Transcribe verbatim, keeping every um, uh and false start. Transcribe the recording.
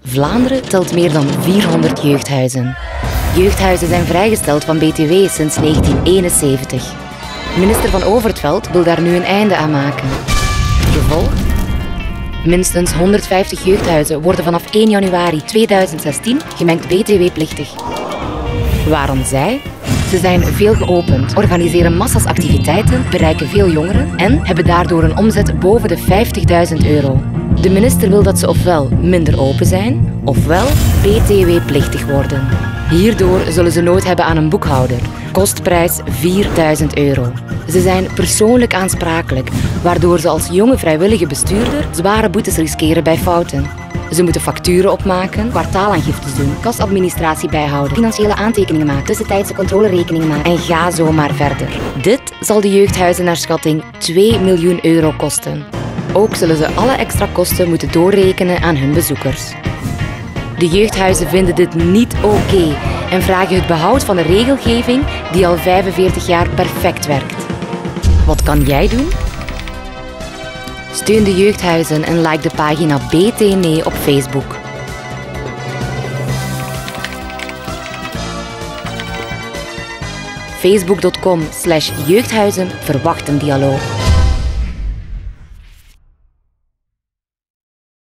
Vlaanderen telt meer dan vierhonderd jeugdhuizen. Jeugdhuizen zijn vrijgesteld van B T W sinds negentien eenenzeventig. Minister Van Overtveld wil daar nu een einde aan maken. Gevolg? Minstens honderdvijftig jeugdhuizen worden vanaf één januari tweeduizend zestien gemengd B T W-plichtig. Waarom zij? Ze zijn veel geopend, organiseren massa's activiteiten, bereiken veel jongeren en hebben daardoor een omzet boven de vijftigduizend euro. De minister wil dat ze ofwel minder open zijn, ofwel B T W-plichtig worden. Hierdoor zullen ze nood hebben aan een boekhouder. Kostprijs vierduizend euro. Ze zijn persoonlijk aansprakelijk, waardoor ze als jonge vrijwillige bestuurder zware boetes riskeren bij fouten. Ze moeten facturen opmaken, kwartaalaangiftes doen, kasadministratie bijhouden, financiële aantekeningen maken, tussentijdse controlerekeningen maken en ga zo maar verder. Dit zal de jeugdhuizen naar schatting twee miljoen euro kosten. Ook zullen ze alle extra kosten moeten doorrekenen aan hun bezoekers. De jeugdhuizen vinden dit niet oké en vragen het behoud van de regelgeving die al vijfenveertig jaar perfect werkt. Wat kan jij doen? Steun de jeugdhuizen en like de pagina B T Nee op Facebook. facebook punt com slash jeugdhuizen verwacht een dialoog.